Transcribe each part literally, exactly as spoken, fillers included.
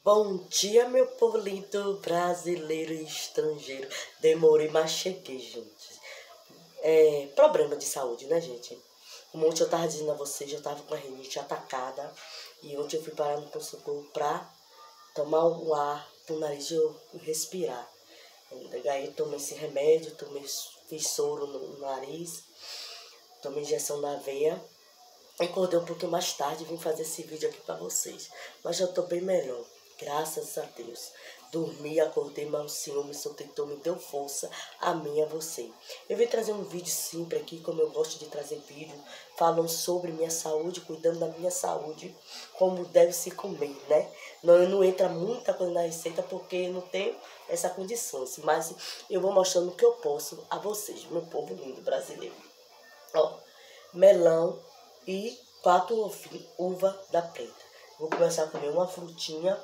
Bom dia, meu povo lindo, brasileiro e estrangeiro. Demorei, mas cheguei, gente. É, problema de saúde, né, gente? Como ontem eu tava dizendo a vocês, eu tava com a rinite atacada. E ontem eu fui parar no pronto-socorro pra tomar um ar pro nariz e eu respirar. Aí eu tomei esse remédio, tomei, fiz soro no, no nariz, tomei injeção na veia. Acordei um pouquinho mais tarde e vim fazer esse vídeo aqui pra vocês. Mas já tô bem melhor, graças a Deus. Dormi, acordei, mas o Senhor me sustentou, me deu força, a mim e a você. Eu vim trazer um vídeo simples aqui, como eu gosto de trazer vídeo, falando sobre minha saúde, cuidando da minha saúde, como deve se comer, né? Não, não entra muita coisa na receita porque eu não tenho essa condição, mas eu vou mostrando o que eu posso a vocês, meu povo lindo brasileiro. Ó, melão e quatro uvas da preta. Vou começar a comer uma frutinha.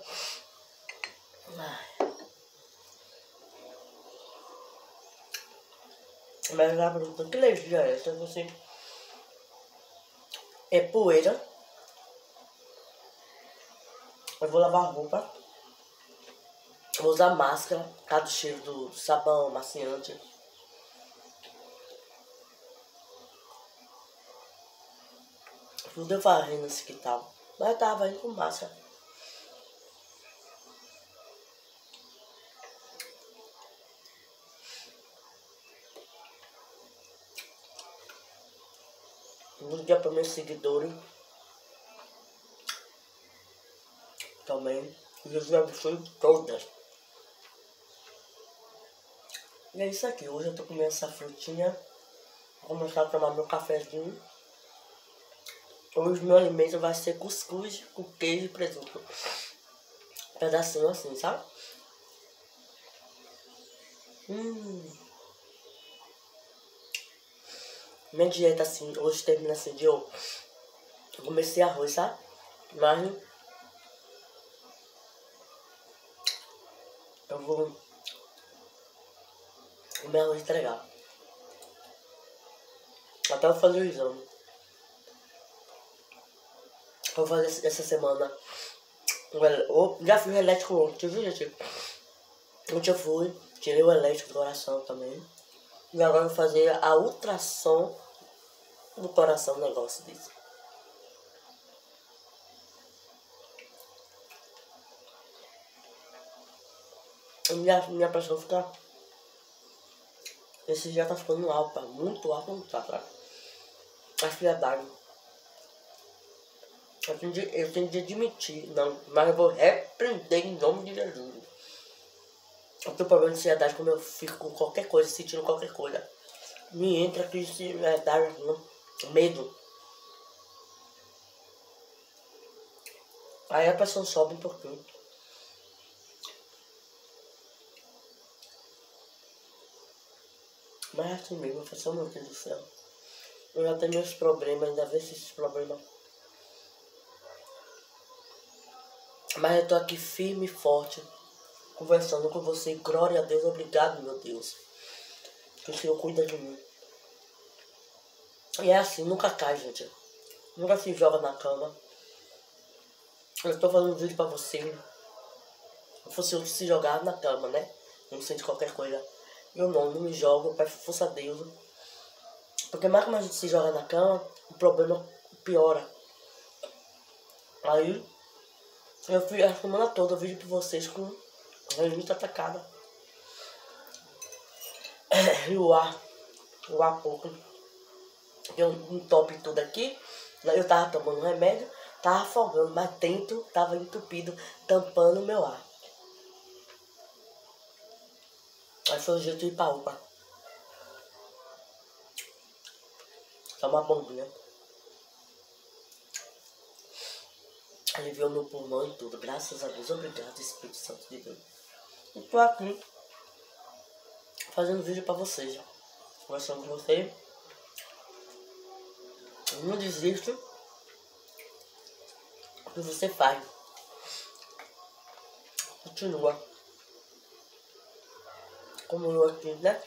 Ai. Mas a fruta, que alergia é essa? Você é poeira. Eu vou lavar a roupa. Vou usar máscara, por causa do cheiro do sabão maciante. Tudo eu varrendo esse que tal. Mas eu tava indo com máscara. Um dia para meus seguidores. Também. Jesus abençoe todas. E é isso aqui. Hoje eu tô comendo essa frutinha. Vou começar a tomar meu cafezinho. Hoje meu alimento vai ser cuscuz com queijo e presunto. Um pedacinho assim, sabe? Hum. Minha dieta assim, hoje termina assim de eu comecei arroz, sabe? Mas eu vou comer arroz integral. Até eu fazer o exame. Vou fazer essa semana. Eu já fiz o elétrico ontem, viu, gente? Ontem eu fui, tirei o elétrico do coração também. E agora eu vou fazer a ultrassom do coração, um negócio disso. Minha, minha pressão fica... Esse já tá ficando alta, muito alta, não tá, tá? Acho que é d'água. Eu tenho, de, eu tenho de admitir, não, mas eu vou repreender em nome de Jesus. Eu tenho problema de ansiedade quando eu fico com qualquer coisa, sentindo qualquer coisa. Me entra crise de ansiedade, medo. Aí a pressão sobe um pouquinho. Mas é assim mesmo, eu meu Deus do céu. Eu já tenho meus problemas, ainda vejo esses problemas. Mas eu tô aqui firme e forte, conversando com você. Glória a Deus, obrigado, meu Deus. Que o Senhor cuida de mim. E é assim, nunca cai, gente. Nunca se joga na cama. Eu tô fazendo um vídeo pra você. Se fosse se jogar na cama, né? Não sente qualquer coisa. Eu não, não me jogo, eu peço força a Deus. Porque mais que a gente se joga na cama, o problema piora. Aí, eu fui a semana toda vídeo pra vocês com a rinite atacada. E o ar, o ar pouco. Deu um entope tudo aqui. Eu tava tomando remédio, tava afogando, mas dentro tava entupido, tampando o meu ar. Aí foi o jeito de ir pra U P A. Tomar bombinha. Aliviou meu pulmão e tudo. Graças a Deus. Obrigado, Espírito Santo de Deus. E tô aqui fazendo vídeo pra vocês. Conversando com vocês. Não desista do que você faz. Continua. Como eu aqui, né?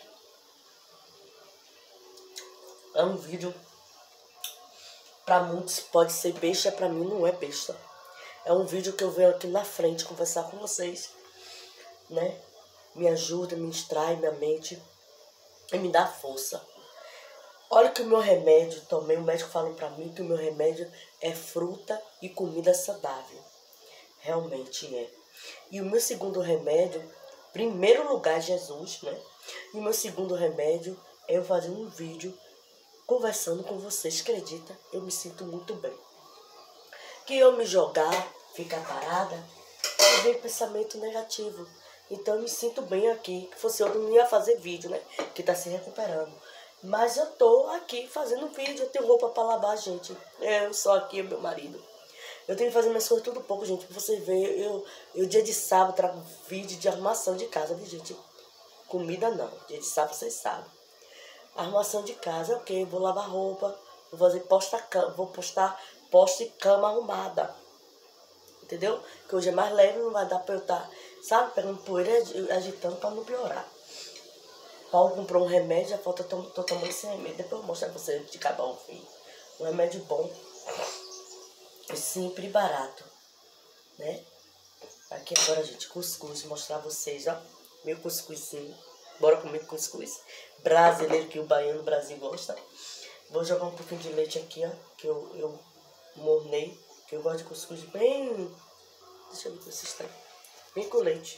É um vídeo. Pra muitos pode ser besta, pra mim não é besta. É um vídeo que eu venho aqui na frente conversar com vocês, né? Me ajuda, me distrai minha mente e me dá força. Olha que o meu remédio também, o médico falou pra mim que o meu remédio é fruta e comida saudável. Realmente é. E o meu segundo remédio, primeiro lugar, Jesus, né? E o meu segundo remédio é eu fazer um vídeo conversando com vocês, acredita? Eu me sinto muito bem. Que eu me jogar, ficar parada, eu venho pensamento negativo. Então eu me sinto bem aqui. Que fosse eu não ia fazer vídeo, né? Que tá se recuperando. Mas eu tô aqui fazendo vídeo, eu tenho roupa pra lavar, gente. Eu só aqui, meu marido. Eu tenho que fazer minhas coisas tudo pouco, gente. Pra vocês verem, eu, eu dia de sábado trago vídeo de arrumação de casa, viu, gente? Comida não. Dia de sábado vocês sabem. Arrumação de casa, ok. Vou lavar roupa. Vou fazer posta cama. Vou postar posta e cama arrumada. Entendeu? Que hoje é mais leve, não vai dar pra eu estar, sabe, pegando poeira e agitando pra não piorar. Paulo comprou um remédio, já falta tô, tô tomando esse remédio. Depois eu mostro pra vocês de acabar o fim. Um remédio bom. Simples e barato. Né? Aqui agora, gente, cuscuz. Vou mostrar pra vocês, ó. Meu cuscuzinho. Bora comer cuscuz. Brasileiro, que o baiano do Brasil gosta. Vou jogar um pouquinho de leite aqui, ó. Que eu, eu mornei. Que eu gosto de cuscuz bem... Deixa eu ver se vocês estão. Bem com leite.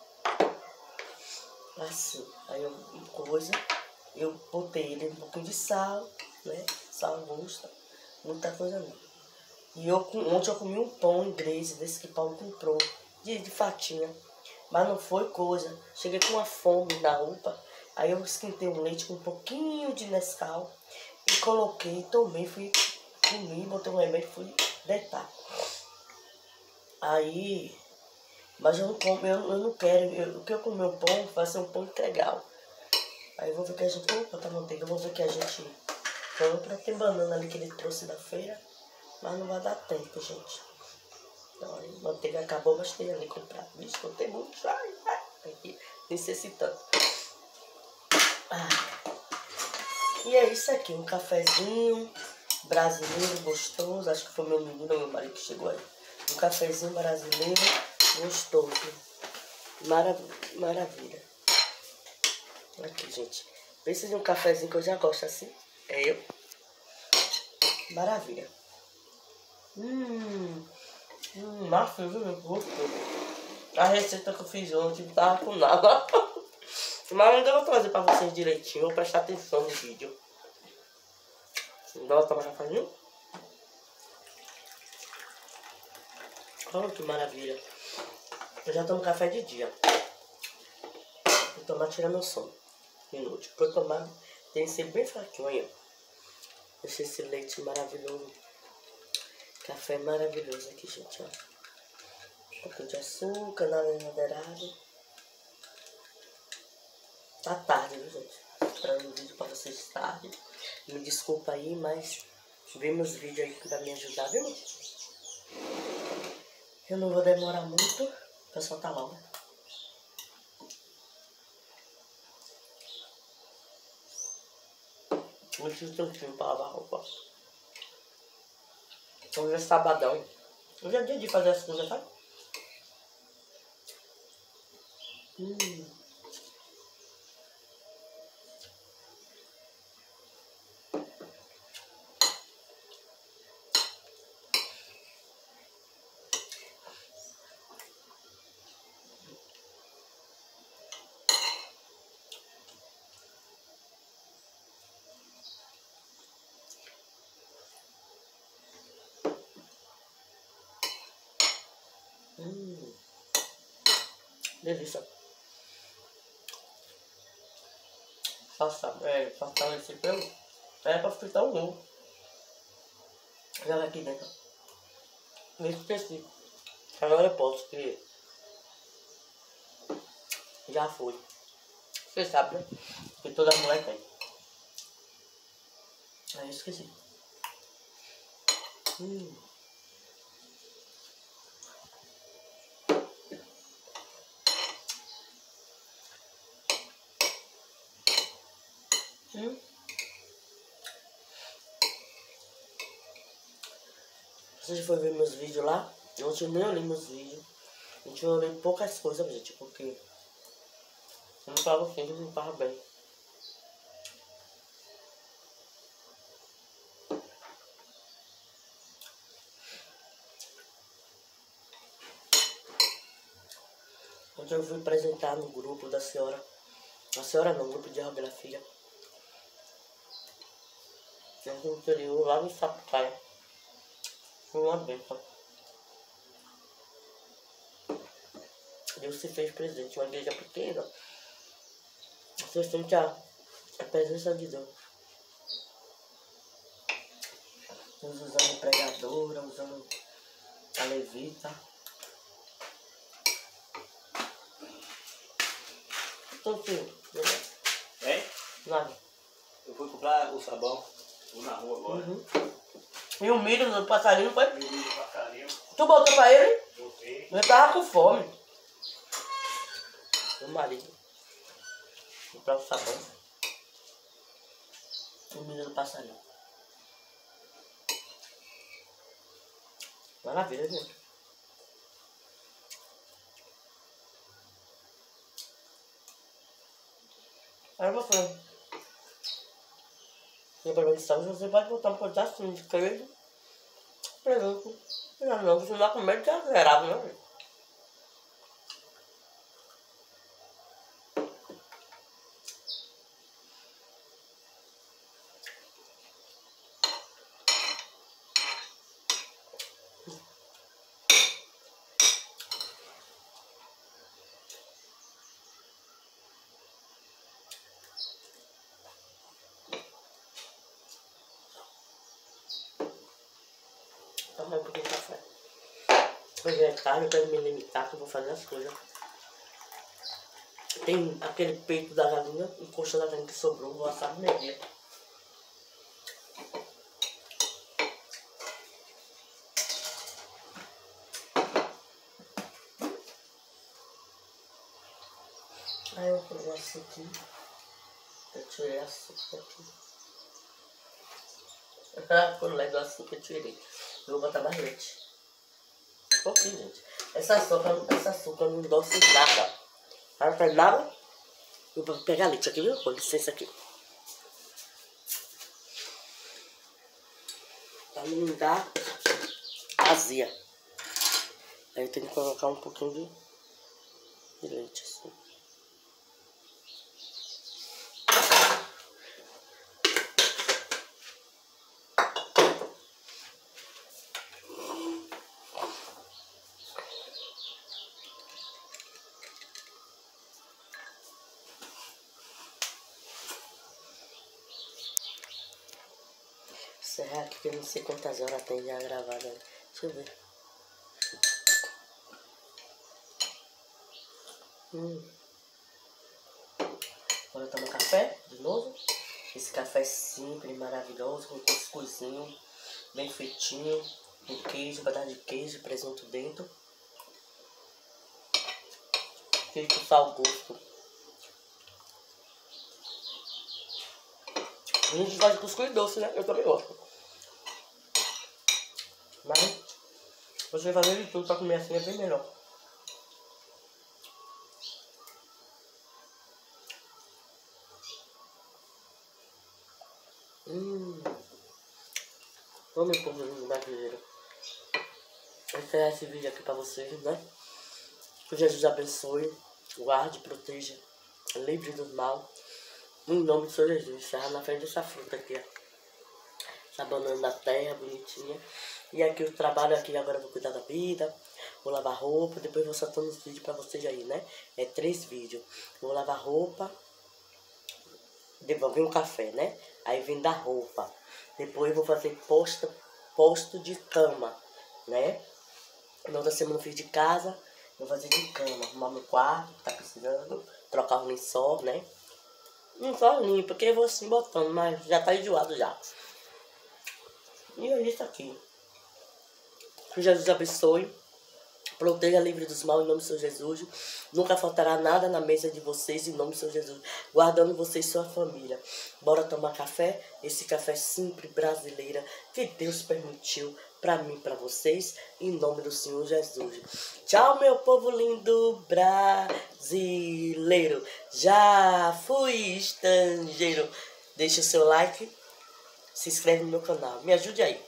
Assim. Aí eu coisa. Eu botei ele um pouquinho de sal, né? Sal gosta. Muita coisa não. E eu, ontem eu comi um pão inglês, desse que Paulo comprou, de, de fatinha. Mas não foi coisa. Cheguei com uma fome na UPA. Aí eu esquentei um leite com um pouquinho de Nescau. E coloquei, tomei, fui comi, botei um remédio e fui deitar. Aí... Mas eu não como, eu, eu não quero. Eu, o que eu comer o pão vai ser um pão integral. Aí eu vou ver que a gente... Vou botar manteiga, eu vou ver que a gente compra. Tem banana ali que ele trouxe da feira. Mas não vai dar tempo, gente. Então, a manteiga acabou, mas tem ali comprado. Vixe, não tem muito. Ai, ai, aqui, necessitando. Ah. E é isso aqui, um cafezinho brasileiro gostoso. Acho que foi meu menino ou meu marido que chegou aí. Um cafezinho brasileiro gostoso. Maravilha. Maravilha. Aqui, gente. Pensa de um cafezinho que eu já gosto assim. É eu. Maravilha. Hum, hum, massa, viu, meu gosto. A receita que eu fiz ontem não tava com nada. Mas ainda vou trazer pra vocês direitinho. Vou prestar atenção no vídeo. Bora tomar cafezinho? Olha que maravilha. Eu já tomo café de dia. Vou tomar, tirar meu sono. Inútil. Pra eu tomar, tem que ser bem fraquinho aí. Deixa esse leite maravilhoso. Café maravilhoso aqui, gente, ó. Um pouquinho de açúcar, nada moderado. Tá tarde, viu, gente? Trazendo um vídeo pra vocês tarde. Me desculpa aí, mas vê meus vídeos aí pra me ajudar, viu? Eu não vou demorar muito. O pessoal tá logo. Muito tranquilo pra lavar roupa. Hoje é sabadão. Hoje é dia de fazer as coisas, sabe? Hum. Hum. Delícia. Salsa, é, salsa esse pelo. É pra fritar o ovo. Joga aqui dentro. Me esqueci. Agora eu posso, porque já foi. Você sabe, né? Que toda mulher tem. Aí eu esqueci. Hum. Hum. Você já foi ver meus vídeos lá? Ontem eu nem olhei meus vídeos. Ontem eu olhei poucas coisas, gente, porque eu não tava assim, não tava bem. Ontem eu fui apresentar no grupo da senhora. A senhora não, grupo de geografia. No interior, lá no Sapucaia. Foi uma benção. Deus se fez presente, uma igreja pequena. Você sente a, a presença de Deus. Deus usando a pregadora, usando a levita. Então, filho, Hein? nada. Eu fui comprar o sabão. Vou na rua agora. Uhum. E o milho do passarinho foi? E o milho do passarinho. Tu botou pra ele? Botei. Eu tava com fome. Meu marido. Comprar o sabão. O milho do passarinho. Maravilha, gente. Aí você. Tem problema de saúde, você pode botar um pedacinho de queijo. Presunto. Não, não, você não vai comer de zerado, não. Toma um pouquinho de café. Hoje é tarde, eu quero me limitar que eu vou fazer as coisas. Tem aquele peito da galinha, e coxa da galinha que sobrou, vou assar no meio dia. Aí eu vou pegar esse aqui. Eu tirei açúcar aqui. Quando leve o açúcar eu tirei. Eu vou botar mais leite. Um pouquinho, gente. Essa açúcar, essa açúcar não doce nada. Ela não faz nada. Eu vou pegar leite aqui, viu? Com licença aqui. Pra não me dar azia. Aí eu tenho que colocar um pouquinho de, de leite assim. Será que eu não sei quantas horas tem já gravado? Deixa eu ver. Hum. Agora eu tomo café de novo. Esse café simples, maravilhoso, com cuscuzinho, bem feitinho, com queijo, pedaço de queijo, presunto dentro. Queijo com sal gosto. A gente gosta de cuscuz doce, né? Eu também gosto. Mas você fazer de tudo pra comer assim é bem melhor. Hum. Vamos pôr no brasileiro. Vou encerrar esse vídeo aqui pra vocês, né? Que Jesus abençoe, guarde, proteja, livre do mal. Em nome do Senhor Jesus. Encerrar na frente dessa fruta aqui, ó. Essa banana da terra, bonitinha. E aqui eu trabalho aqui, agora eu vou cuidar da vida. Vou lavar roupa, depois vou soltando os vídeos pra vocês aí, né? É três vídeos. Vou lavar roupa. Depois vem o café, né? Aí vem da roupa. Depois eu vou fazer posto, posto de cama, né? Na outra semana eu fiz de casa. Vou fazer de cama. Arrumar meu quarto, que tá precisando. Trocar o lençol, né? Não só limpo, porque eu vou assim botando, mas já tá enjoado já. E é isso aqui. Que Jesus abençoe. Proteja livre dos mal em nome do Senhor Jesus. Nunca faltará nada na mesa de vocês em nome do Senhor Jesus. Guardando vocês e sua família. Bora tomar café? Esse café simples, brasileira, que Deus permitiu pra mim, pra vocês, em nome do Senhor Jesus. Tchau, meu povo lindo brasileiro. Já fui estrangeiro. Deixa o seu like, se inscreve no meu canal. Me ajude aí.